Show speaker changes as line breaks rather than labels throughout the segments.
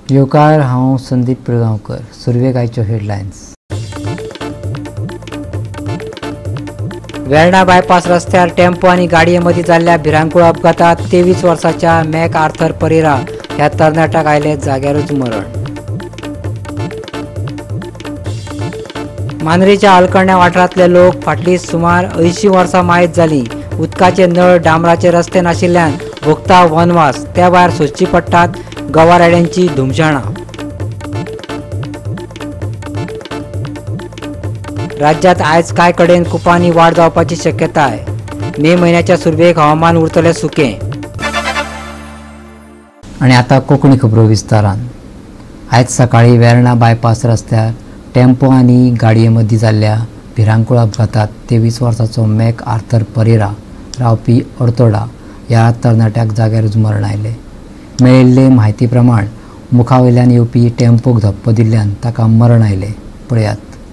योकार हांव संदीप पिळगांवकर. सुरवेक आयच्यो हेडलायन्स. वेर्णा बायपास रस्त्यार टेम्पो आनी गाडये मदीं जाल्ल्या भिरांकूळ अपघातात 23 वर्साच्या मॅक आर्थर परेरा ह्या तरणाट्याक आयले जाग्यारूच मरण. मांद्रेच्या अलकर्ण्या वाठारांतले लोक फाटलीं सुमार 80 वर्सां मायज जालीं उदकाचे नळ डांबराचे रस्ते नाशिल्ल्यान भोगता वनवास. त्या भायर सोंसची पडटात गवारेड्यांची धुमशाणां. राज्यांत आयज कांय कडेन कुपांनी वाड जावपाची शक्यताय. मे म्हयन्याच्या सुरवेक हवामान उरतलें सुकें. आनी आतां कोंकणी खबरो विस्तारान. आयज सकाळीं वेर्णा बायपास रस्त्यार टेम्पो आनी गाडये मदीं जाल्ल्या भिरांकूळ अपघातात 23 वर्साचो मॅक आर्थर परेरा रावपी अर्तोडा ह्या तरणाट्याक जाग्यारूच मरण आयलें. मेळिल्ले म्हायती प्रमाण मुखावयल्यान येवपी टेम्पोक धप्को दिल्ल्यान ताका मरण आयलें. पळयात.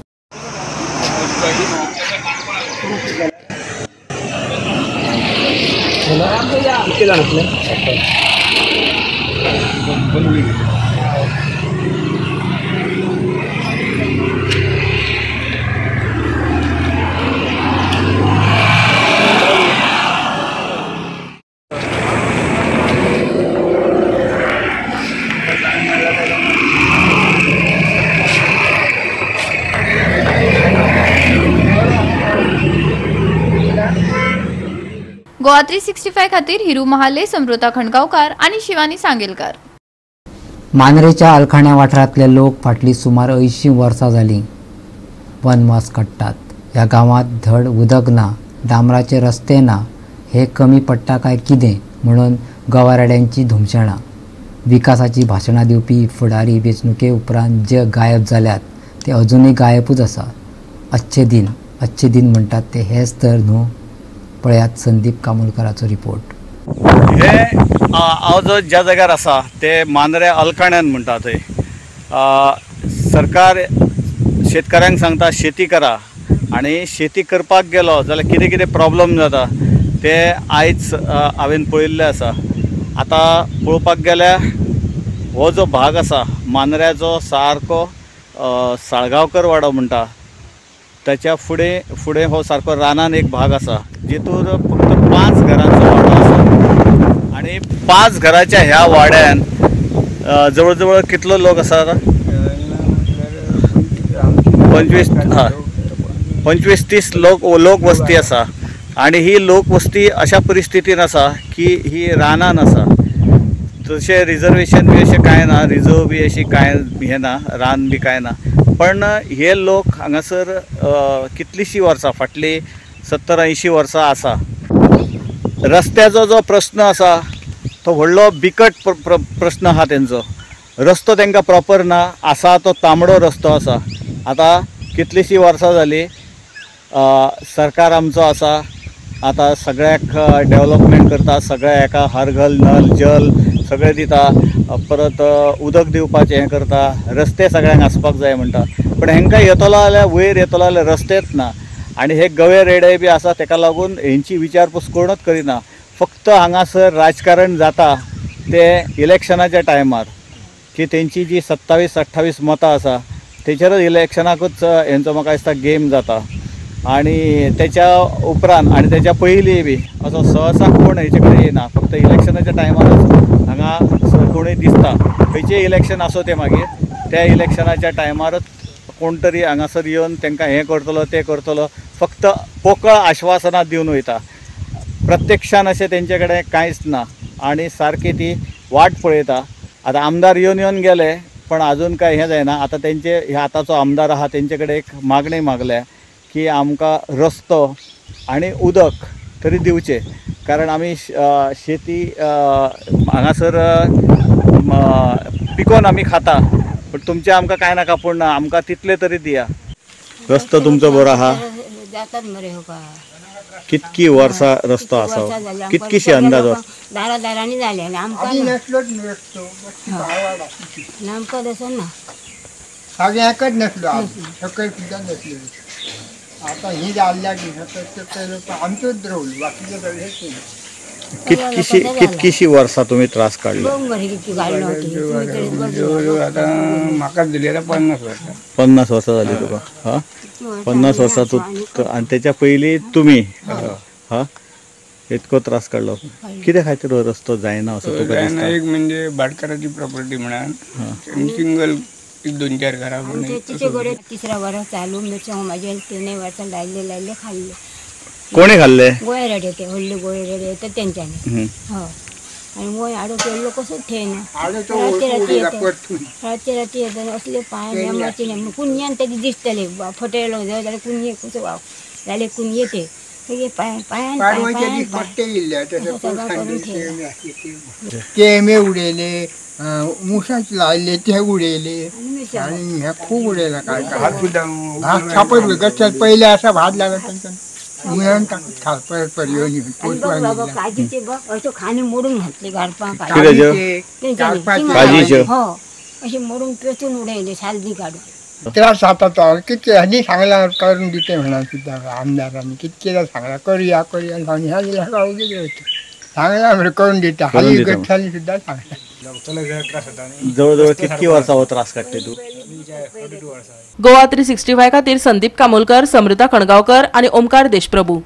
गोवा 365 खातीर हिरू महाले, समृता खणगांवकार आणि शिवानी सांगेलकार.
मांद्रेच्या अलकर्ण्या वाठारांतले लोक फाटलीं सुमार 80 वर्सां जालीं वनवास काडटात. ह्या गांवांत धड उदक ना, डांबराचे रस्ते ना, हे कमी पडटा काय कितें म्हणून गवारेड्यांची धुमशाणां. विकासाची भाशणां दिवपी फुडारी वेंचणुके उपरांत जे गायब जाल्यात ते अजुनूय गायबूच आसा. अच्छे दिन म्हणटात ते हेच तर न्हू. पळयात संदीप कामोलकराचो रिपोर्ट.
हे हांव ज्या जाग्यार आसा ते मांद्रे अलकर्ण्यान म्हणटा थंय. सरकार शेतकाऱ्यांक सांगता शेती करा आनी शेती करपाक गेलो जाल्यार कितें कितें प्रॉब्लेम जाता ते आयज हांवें पळयल्लें आसा. आतां पळोवपाक गेल्यार हो जो भाग आसा मांद्र्याचो सारको साळगांवकर वाडो म्हणटा त्याच्या फुडें हो सारको रानान एक भाग आसा जितून फक्त 5 घरांचो वाडो आसा. आनी 5 घराच्या ह्या वाड्यान जवळ जवळ कितलो लोक आसा? 25-30 लोक वस्ती आसा. आनी ही लोकवस्ती अशा परिस्थितीन आसा की ही रानान आसा. तशें रिजर्वेशन बी अशें कांय ना, रिजर्व बी अशी कांय हें ना, रान बी कांय ना. पण हे लोक हांगासर कितलींशीं वर्सां फाटलीं 70-80 वर्सां आसा. रस्त्याचो जो प्रश्न आसा तो व्हडलो बिकट प्रश्न आहा तेंचो. रस्तो तांकां प्रॉपर ना, आसा तो तांबडो रस्तो आसा. आतां कितलींशीं वर्सां जालीं सरकार आमचो आसा, आतां सगळ्याक डेवलपमेंट करता, सगळ्या एका हर घर नल जल सगळें दिता, परत उदक दिवपाचें हें करता, रस्ते सगळ्यांक आसपाक जाय म्हणटा. पण हेंकां येतलो जाल्यार वयर येतलो जाल्यार रस्तेच ना. आनी हे गवे रेडे बी आसा ताका लागून हेंची विचारपूस कोणूच करिना. फक्त हांगासर राजकारण जाता ते इलेक्शनाच्या टायमार की तेंची जी 27-28 मतां आसा तेचेरच इलेक्शनाकूच हेंचो म्हाका दिसता गेम जाता. आनी तेच्या उपरांत आनी तेच्या पयलीं बी असो सहसा कोण हेचे कडेन येना. फक्त इलेक्शनाच्या टायमारच हांगा कोणूय दिसता. खंयचें इलेक्शन आसूं तें मागीर त्या इलेक्शनाच्या टायमारच कोण तरी हांगासर येवन तांकां हें करतलो तें करतलो, फक्त पोकळ आश्वासनां दिवन वयता. प्रत्यक्षान अशें तेंचे कडेन कांयच ना आनी सारकी ती वाट पळयता. आतां आमदार येवन गेले पण अजून काय हें जायना. आतां तेंचे हे आतांचो आमदार आहा तेंचे कडेन एक मागणी मागल्या की आमकां रस्तो आनी उदक तरी दिवचे, कारण आमी शेती हांगासर पिकोवन आमी खाता. पण तुमचे आमकां कांय नाका पूण आमकां तितले तरी दिया. रस्तो तुमचो बरो आहा? कितकी वर्सां रस्तो आसा? कितकीशी अंदाज?
दारांनी जाले आनी आमकां ना
सगळ्याकच नसलो सकयल सुद्दां नसलो. आता ही जाल्ल्या की आमचोच रवलो बाकीचे सगळेच.
कितकीशी वर्सां तुम्ही त्रास काढले?
बघ बरं किती काढलं होती तुम्ही तरी बघ.
जवळजवळ आता म्हाका दिलेला 50 वर्षां.
50 वर्सां झाली तुका? हा, 50 वर्सां तू आणि त्याच्या पयलीं तुम्ही हा इतको त्रास काढलो. कित्या खातीर हो रस्तो जायना असो तुका दिसता?
एक म्हणजे भाटकाराची प्रॉपर्टी म्हणान सिंगल 2-4 घरा
आमच्या तिचे गोडे 3रा वर्ष चालू मिरच्या माझे 3 वर्ष लायले खाल्ले.
कोणी खाल्ले?
गोळे रेडे ते व्हडले गोळे रेडे येतात त्यांच्याने. हो आणि मोय आडो केल्लो कसो ठेना राती येतात असले पाय मारचे नाही कुणयान त्याची दिसतले फटेलो जाल्यार कुणये कसो वाव जाल्यार कुण येते पायान
केमे उडयले, मुसाच लायले ते उडयले आणि ह्या खूप उडयला. काय भात सुद्धा भात छापत गच्च्यात पहिले असा भात लागत त्यांच्या मुलांना टाकत परत येऊन
काजीचे बघ असं खाणे मोडून घातले गारपा हो असे मोडून पेचून उडयले सालदी काढून.
त्रास आता तो कितके ह्यांनी सांगला करून दिते म्हणा सुद्धा आमदारांनी कितकेदा सांगला करूया आणि ह्या दिला गेले होते सांगला म्हणजे करून देता हाली गठ्ठाली सुद्धा सांगला.
जवळजवळ कितकी वर्सां हो त्रास काडटे तू?
गोवा 365 खातीर संदीप कामोलकर, समृता खणगांवकर आणि ओमकार देशप्रभू.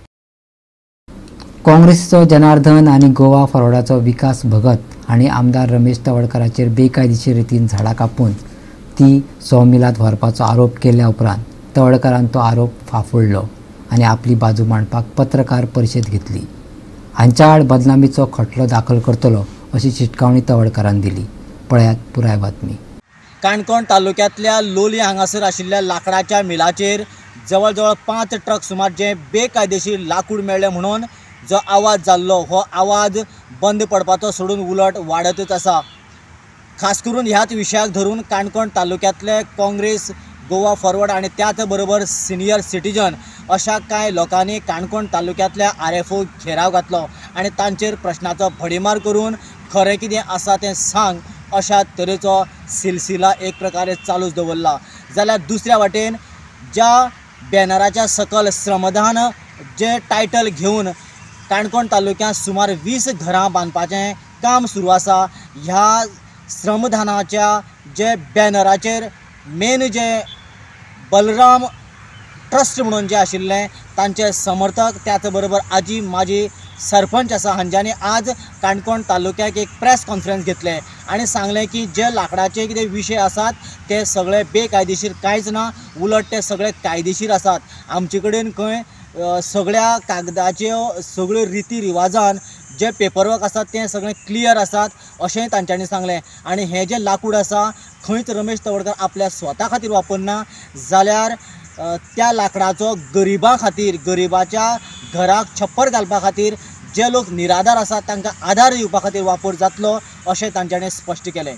काँग्रेसीचो जनार्दन आणि गोवा फॉरवर्डाचो विकास भगत आणि आमदार रमेश तवडकराचेर बेकायदेशीर रितीन झाडां कापून ती सॉमिलात व्हरपाचो आरोप केल्या उपरांत तवडकरान तो आरोप फाफुडलो आणि आपली बाजू मांडपाक पत्रकार परिशद घेतली. हांच्या आड बदनामीचो खटलो दाखल करतलो अशी शिटकावणी तवडकरान दिली. पळयात पुराय बातमी.
काणकोण तालुक्यांतल्या लोलये हांगासर आशिल्ल्या लाकडाच्या मिलाचेर जवळ जवळ 5 ट्रक सुमार जे बेकायदेशीर लाकूड मेळ्ळे म्हणून जो आवाज जाल्लो हो आवाज बंद पडपाचो सोडून उलट वाडतच आसा. खास करून ह्याच विशयाक धरून काणकोण तालुक्यांतले काँग्रेस, गोवा फॉरवर्ड आणि त्याच बरोबर सिनियर सिटीजन अशा कांय लोकांनी काणकोण तालुक्यांतल्या आरएफओ घेराव घातलो आणि तांचेर प्रश्नाचो भडीमार करून खरें कितें आसा तें सांग अशा तरेचो सिलसिला एक प्रकारे चालूच दवरला. जाल्यार दुसऱ्या वाटेन ज्या बॅनराच्या सकल श्रमदान जे टायटल घेवन काणकोण तालुक्यांत सुमार 20 घरां बांदपाचें काम सुरू आसा, ह्या श्रमदानाच्या जे बॅनराचेर मेन जे बलराम ट्रस्ट म्हणून जे आशिल्लें तांचे समर्थक त्याच बरोबर आजी माजी सरपंच आसा हांच्यांनी आज काणकोण तालुक्याक एक प्रेस कॉन्फरन्स घेतले आणि सांगलें की जे लाकडाचे कितें विशय आसात ते सगळे बेकायदेशीर कांयच ना, उलट ते सगळे कायदेशीर आसात. आमचे कडेन खंय सगळ्या कागदाच्यो सगळ्यो रिती रिवाजान जे पेपरवर्क आसात ते सगळे क्लियर आसात अशेंय तांच्यांनी सांगलें. आणि हे जे लाकूड आसा खंयच रमेश तवडकर आपल्या स्वता खातीर वापरना, जाल्यार त्या लाकडाचो गरिबां खातीर, गरिबाच्या घराक छप्पर घालपा खातीर जे लोक निराधार आसात तांकां आधार दिवपा खातीर वापर जातलो अशें तांच्यांनी स्पश्ट केलें.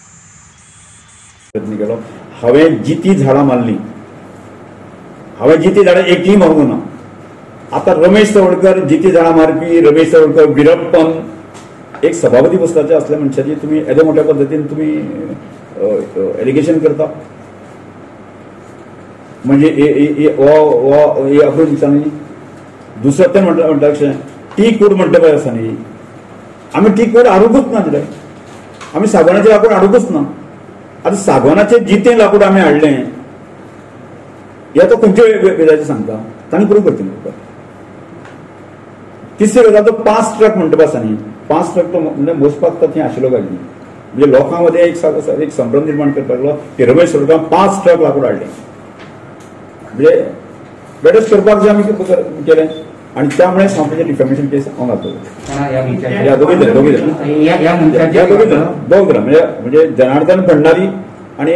हांवें जिती झाडां मारली, हांवें जिती झाडां एकूय मारूं ना. आता रमेश तवडकर जिती झाडां मारपी रमेश तवडकर बिरप्पन एक सभापती पुस्तकाचे असल्या मनशाची तुम्ही येदे मोठ्या पद्दतीन तुम्ही एलिगेशन करता म्हणजे हे अप्रोच दिसता न्ही. दुसरो तें म्हणटा अशें टी कूड म्हणटा पळय आसा न्ही, आमी टी कूड हाडूंकूच ना तिकडे, आमी सागवानाचें लाकूड हाडूंकूच ना. आतां सागवानाचें जितें लाकूड आमी हाडलें हे तो खंयच्या वेळाचें सांगता तांणी प्रूव करचें. तिसरी गजाल तो 5 ट्रक म्हणटा आसा न्ही, 5 ट्रक तो म्हणजे मोजपाक तो थंय आशिल्लो गाडी म्हणजे लोकां मदें एक संभ्रम निर्माण करपाक लागलो की रमेश तवडकर 5 ट्रक लाकूड हाडलें म्हणजे बेडस करपाक जे आमी केलें आणि त्यामुळे संस्थेचे डिफॅमेशन केस हांव घातलो. दोघी जण म्हणजे जनार्दन भंडारी आणि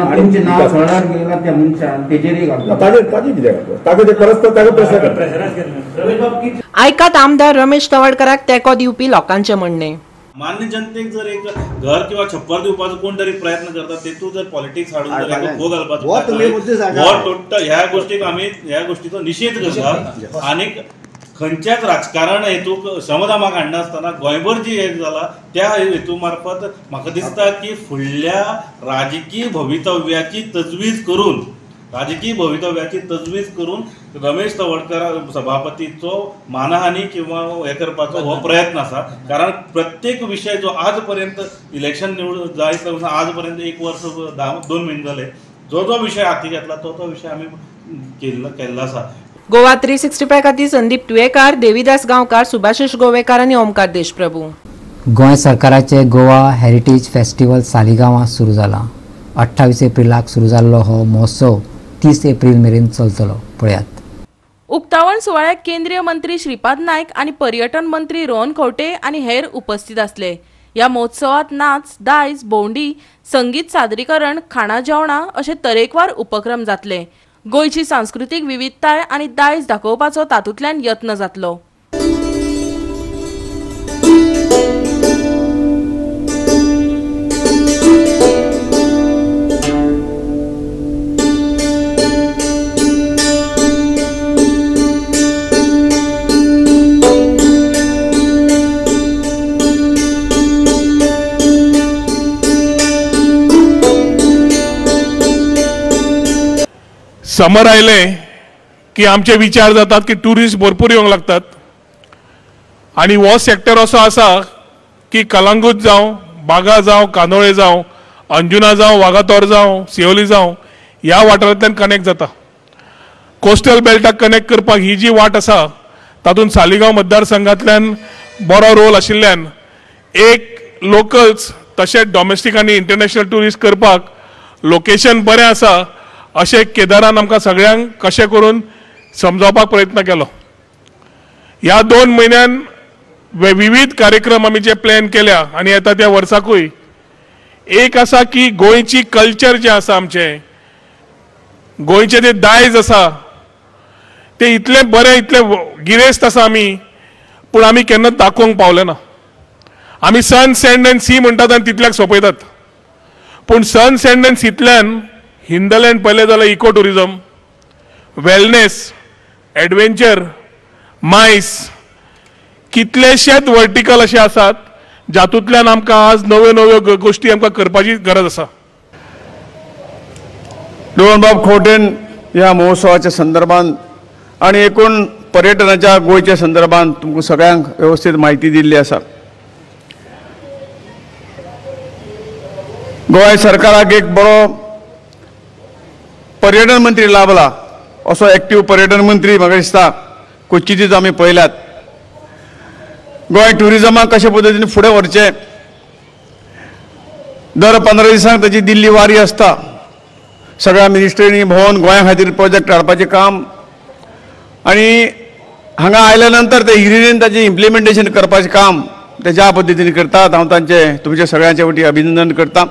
ऐकात आमदार रमेश तवडकराक तेंको दिवपी लोकांचे म्हणणे.
मान्य जनतेक जर एक घर किंवा छप्पर दिवपाचो कोण तरी प्रयत्न करता तेतून जर पॉलिटिक्स हाडून जर एक भोग घालपाचो ह्या गोष्टीक आमी ह्या गोष्टीचो निषेध करतात. आणि खंयच्याच राजकारण हेतूक श्रमदानाक हाडना आसतना गोंयभर जी हे जाला त्या हेतू मार्फत म्हाका दिसता की फुडल्या राजकीय भवितव्याची तजवीज करून राजकीय भवितव्याची तजवीज करून रमेश तवडकर सभापतीचो मानहानी किंवा हे करपाचो हो प्रयत्न आसा. कारण प्रत्येक विषय जो आज पर्यंत इलेक्शन निवड जायत आज पर्यंत 1 वर्ष 2 महिने झाले जो विषय हाती घेतला तो विषय आम्ही केल्लो आसा.
गोवा 365 खातीर संदीप तुयेकार, देविदास गांवकार, सुभाशीश गोवेकार आणि ओमकार देशप्रभू.
गोंय सरकाराचे गोवा हेरिटेज फेस्टिवल सालिगांवां सुरू जाला. 28 एप्रिलाक सुरू जाल्लो हो महोत्सव 30 एप्रिल मेरेन चलतलो. पळयात.
उक्तावण सुवाळ्याक केंद्रीय मंत्री श्रीपाद नायक आणि पर्यटन मंत्री रोहन खंवटे आणि हेर उपस्थित आसले. या महोत्सवात नाच, दायज, भोंवडी, संगीत सादरीकरण, खाणा जेवणां अशे तरेकवार उपक्रम जातले. गोंयची सांस्कृतीक विविधताय आणि दायज दाखोवपाचो तातूंतल्यान यत्न जातलो.
समर आयले की आमचे विचार जातात की टुरिस्ट भरपूर येवंक लागतात आणि हो सेक्टर असो आसा की कलंगूट जावं, बागा जावं, कांदोळे जावं, अंजुना जावं, वागातोर जावं, सिओली जावं ह्या वाठारांतल्यान कनेक्ट जाता. कोस्टल बेल्टाक कनेक्ट करपाक ही जी वाट आसा तातूंत सालिगांव मतदारसंघांतल्यान बरो रोल आशिल्ल्यान एक लोकल्स तशेंच डॉमेस्टीक आनी इंटरनॅशनल टुरिस्ट करपाक लोकेशन बरें आसा अशें केदारान आमकां सगळ्यांक कशें करून समजावपाक प्रयत्न केलो. ह्या 2 म्हयन्यान विविध कार्यक्रम आमी जे प्लॅन केल्या आनी येता त्या वर्साकूय एक आसा की गोंयची कल्चर जे आसा आमचें, गोंयचें जें दायज आसा तें इतलें बरें, इतलें गिरेस्त आसा आमी, पूण आमी केन्नाच दाखोवंक पावले ना. आमी सन, सँड एंड सी म्हणटात आनी तितल्याक सोंपयतात, पूण सन, सँड एंड सींतल्यान हिंदलँड पळयलें जाल्यार इको टुरिजम, वेलनेस, एडवेंचर, मायस कितलेशेच वर्टिकल अशे आसात जातूंतल्यान आमकां आज नव्यो गोश्टी आमकां करपाची गरज आसा.
रोहनबाब खंवटेन ह्या महोत्सवाच्या संदर्भात आणि एकूण पर्यटनाच्या गोंयच्या संदर्भात तुमकां सगळ्यांक व्यवस्थित म्हायती दिल्ली आसा. गोंय सरकाराक एक बरो पर्यटन मंत्री लाभला. असो एक्टिव्ह पर्यटन मंत्री म्हाका दिसता क्वचितच आमी पळयल्यात. गोंय टुरिजमाक कशे पद्दतीन फुडें व्हरचें, दर 15 दिसांक ताची दिल्ली वारी आसता. सगळ्या मिनिस्ट्रीनी भोंवन गोंया खातीर प्रोजेक्ट हाडपाचें काम आनी हांगा आयल्या नंतर ते हिरिरीन ताचें इम्प्लिमेंटेशन करपाचें काम ते ज्या पद्दतीन करतात हांव तांचें तुमच्या सगळ्यांच्या वतीन अभिनंदन करता.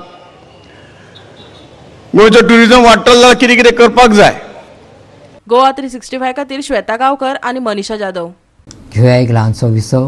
गोंयचो टुरिजम वाडटलो जाल्यार कितें कितें करपाक जाय.
गोवा 365 खातीर श्वेता गांवकर आणि मनीषा जाधव.
घेवया एक ल्हानसो विसव.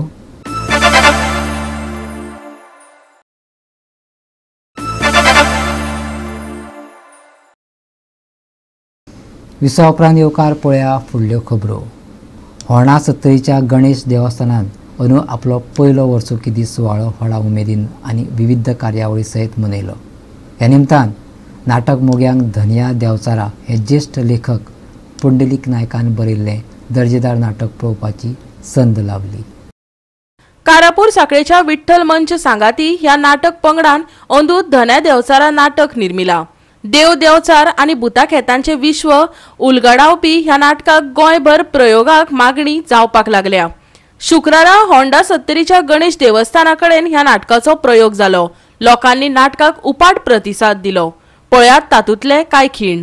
विसव उपरांत येवकार पळया फुडल्यो खबरो. होर्णा सत्तरीच्या गणेश देवस्थानांत अंदू आपलो पयलो वर्सुकी दीस सुवाळो व्हडा उमेदीन आनी विविध कार्यावळी सयत मनयलो. ह्या निमतान नाटक मोग्यांक धनिया देवचारा हे ज्येश्ठ लेखक पुंडलीक नायकान बरयल्लें दर्जेदार नाटक पळोवपाची संद लाभली.
कारापूर साखळेच्या विठ्ठल मंच सांगाती ह्या नाटक पंगडान अंदू धन्या देवचारा नाटक निर्मिला. देव देवचार आणि भुता खेतांचे विश्व उलगडावपी ह्या नाटकाक गोंयभर प्रयोगाक मागणी जावपाक लागल्या. शुक्रारा होंडा सत्तरीच्या गणेश देवस्थाना कडेन ह्या नाटकाचो प्रयोग जालो. लोकांनी नाटकाक उपाट प्रतिसाद दिलो. पळयात तातूंतले कांय खीण.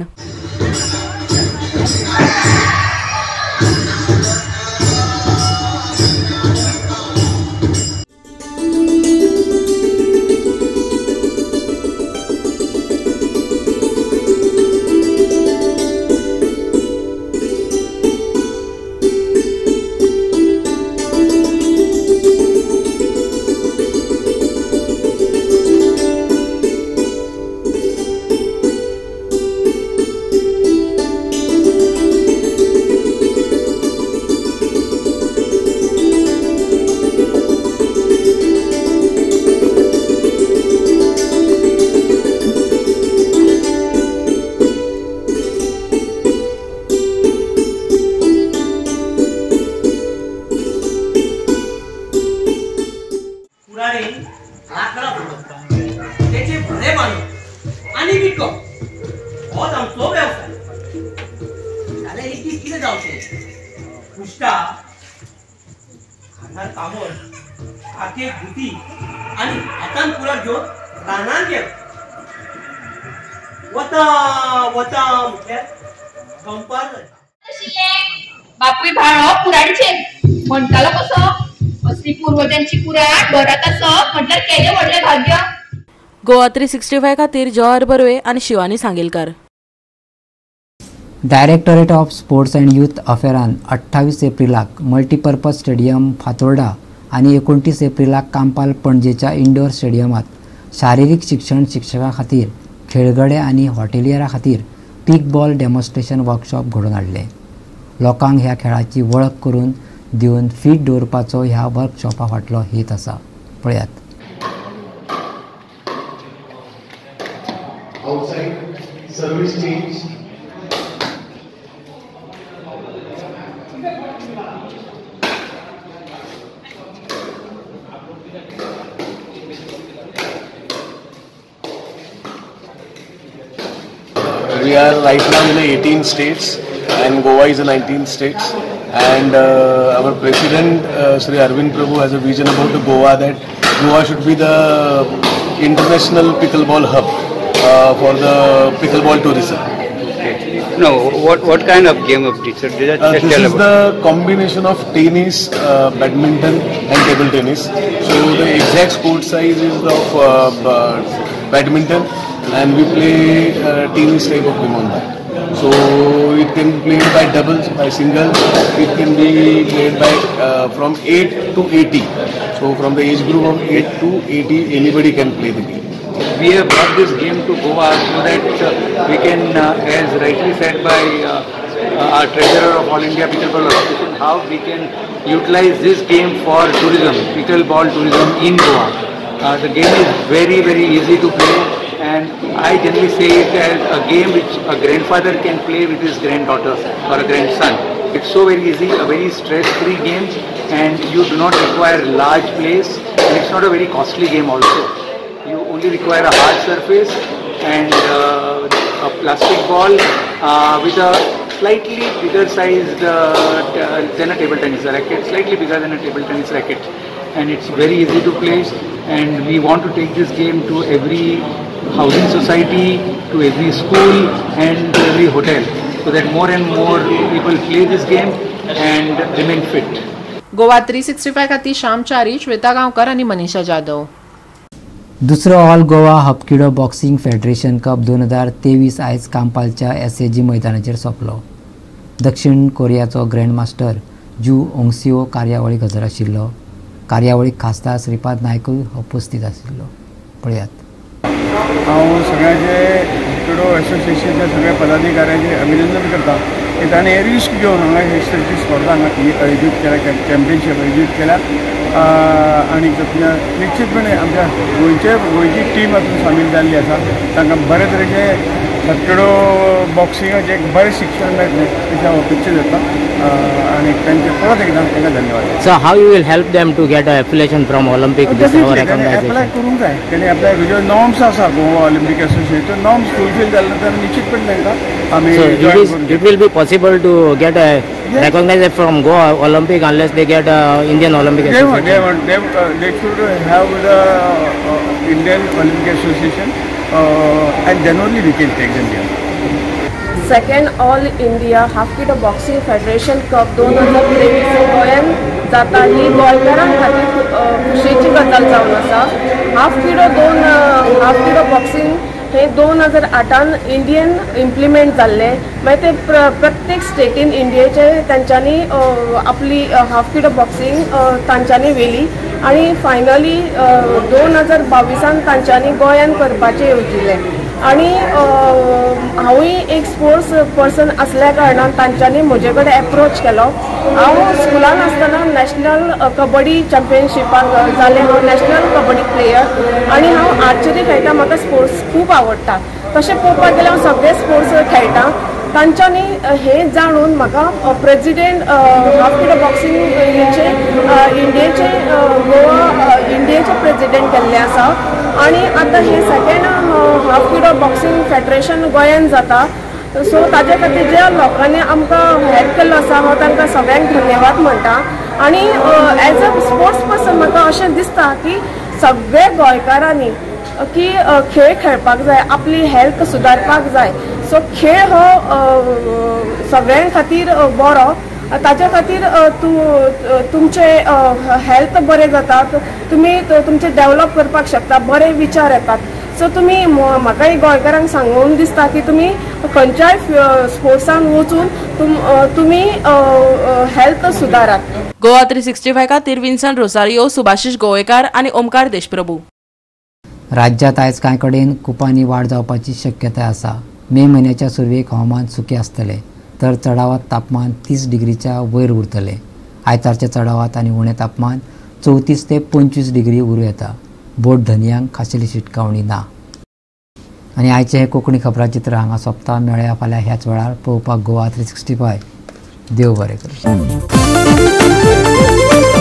ती कितें जावचें कुश्टा हातार कामोर हाके गुती आनी हातान कुराक घेवन रानान गेलो वता वता म्हटल्यार कंपार
बापूय भाळो कुराडचे म्हणटालो कसो असली पूर्वजांची कुराड घरात आसप म्हटल्यार केले व्हडले भाग्य.
गोवा 365 खातीर जवाहर बर्वे आणि Shivani Sangelkar.
Directorate of sports and youth अफेरान 28 एप्रिलाक मल्टीपर्पज स्टेडियम फातोर्डा आणि 29 एप्रिलाक कांपाल पणजेच्या इंडोर स्टेडियमात शारिरीक शिक्षण शिक्षकां खातीर खेळगडे आणि हॉटेलियरां खातीर पीक बॉल डेमॉन्स्ट्रेशन वर्कशॉप घडोवन हाडले. लोकांक ह्या खेळाची वळख करून दिवन फीट दवरपाचो ह्या वर्कशॉपा फाटलो हेत आसा. पळयात.
Service change. We are right now in 18 states and Goa is in 19 states and our president Sri Arvind Prabhu has a vision about Goa that Goa should be the international pickleball hub for the pickleball tourism.
No, what kind of game of this?
This is the combination of tennis, badminton and table tennis. So the exact court size is of badminton and we play tennis type of game on that. So it can be played by doubles, by singles, it can be played by from 8 to 80. So from the age group of 8 to 80 anybody can play the game.
We have brought this game to Goa so that we can, as rightly said by our treasurer of All India Pickleball Association, how we can utilize this game for tourism, pickleball tourism in Goa. The game is very, very easy to play and I generally say it as a game which a grandfather can play with his granddaughter or a grandson. It's so very easy, a very stress-free game and you do not require large place and it's not a very costly game also. You only require a hard surface and a plastic ball with a slightly bigger sized than a table tennis racket, slightly bigger than a table tennis racket, and it's very easy to play. And we want to take this game to every housing society, to every school, and to every hotel, so that more and more people play this game and remain fit.
Goa 365 खातीर श्याम चारी, श्वेता गांवकर आणि मनीषा जाधव.
दुसरो all Goa hapkido boxing federation cup 2023 आयज कांपालच्या SAG मैदानाचेर सोंपलो. दक्षिण कोरियाचो grandmaster जू ओंगसिओ कार्यावळीक हजर आशिल्लो. कार्यावळीक खासदार श्रीपाद नायकूय उपस्थित आशिल्लो. पळयात.
हांव सगळ्याचे हपकिडो एसोसिएशनच्या सगळ्या पदाधिकाऱ्यांचे अभिनंदन करता की ताणें रिस्क घेवन हांगा हे स्पर्धा हांगा आयोजीत केल्या, चॅम्पियनशीप आयोजीत केल्या आणि निश्चितपणे आमच्या गोंयची टीम हातूंत सामील जाल्ली आसा. तांकां बरे तरेचे हपकिडो बॉक्सिंगाचें एक बरें शिक्षण मेळटलें अशें हांव अपेक्षीत करता आणि तांचे परत एकदां तांकां धन्यवाद.
So how you will help them to get affiliation from Olympic
apply करूंक जाय. तेणी एप्लाय ज्यो नॉर्म्स आसा Goa Olympic association norms fulfil जाले नंतर निश्चितपणे तांकां आमी.
It will be possible to get a recognized from Goa Olympic unless they get Indian Olympic Association.
They should have the Indian Olympic Association and then only we can take them there.
Second all India hapkido boxing federation cup 2023 गोंयान जाता ही गोंयकारां खातीर खुशेची गजाल जावन आसा. हाफकिडो boxing हे 2008 Indian implement जाल्ले. मागीर ते प्रत्येक स्टेटीन इंडियेचे तांच्यांनी आपली हाफकिडो बॉक्सिंग तांच्यांनी वेली आणि फायनली 2022 तांच्यांनी गोंयान करपाचें येवजिल्लें. आणि हांवूय एक स्पोर्ट्स पर्सन असल्या कारणान तांच्यांनी म्हजे कडेन एप्रोच केलो. हांव स्कुलान आसतना नॅशनल कबड्डी चॅम्पियनशिपाक जालें. हांव नॅशनल कबड्डी प्लेयर आणि हांव आर्चरी खेळटा. म्हाका स्पोर्ट्स खूब आवडटा. तशें पळोवपाक गेल्यार हांव सगळे स्पोर्ट्स खेळटा. तांच्यांनी हे जाणून म्हाका प्रेसिडेंट हाफकिडो बॉक्सिंग इंडियेचे गोवा इंडियेचे प्रेसिडेंट केल्ले आसा. आणि आतां हे सेकंड हाफकिडो बॉक्सिंग फेडरेशन गोंयान जाता
सो ताजे खातीर ज्या लोकांनी आमकां हेल्प केल्लो आसा हांव तांकां सगळ्यांक धन्यवाद म्हणटा. आनी एज अ स्पोर्ट्स पर्सन म्हाका अशें दिसता की सगळे गोंयकारांनी की खेळ खेळपाक जाय, आपली हेल्थ सुदारपाक जाय. सो खेळ हो सगळ्यां खातीर बरो. ताच्या खातीर तुमचे हेल्थ बरें जाता, तुमी तुमचे डेवलप करपाक शकता, बरे विचार येतात. सो तुमी म्हाकाय गोंयकारांक सांगून दिसता की तुमी खंयच्याय स्पोर्ट्सान वचून तुमी हेल्थ सुदारात.
गोवा 365 खातीर विन्सन रोसारियो, सुभाशीश गोवेकार आनी ओमकार देशप्रभू.
राज्यात आयज कांय कडेन कुपांनी वाड जावपाची शक्यताय आसा. मे म्हयन्याच्या सुरवेक हवामान सुकें आसतलें, तर चडावात तापमान 30 डिग्रीच्या वयर उरतलें. आयतारच्या चडावात आनी उणें तापमान 34 ते 25 डिग्री उरूं येता. बोट धनयांक खाशेली शिटकावणी ना. आनी आयचें हें कोंकणी खबराचित्र हांगा सोंपता. मेळया फाल्यां ह्याच वेळार पळोवपाक गोवा 365. देव बरें करूं.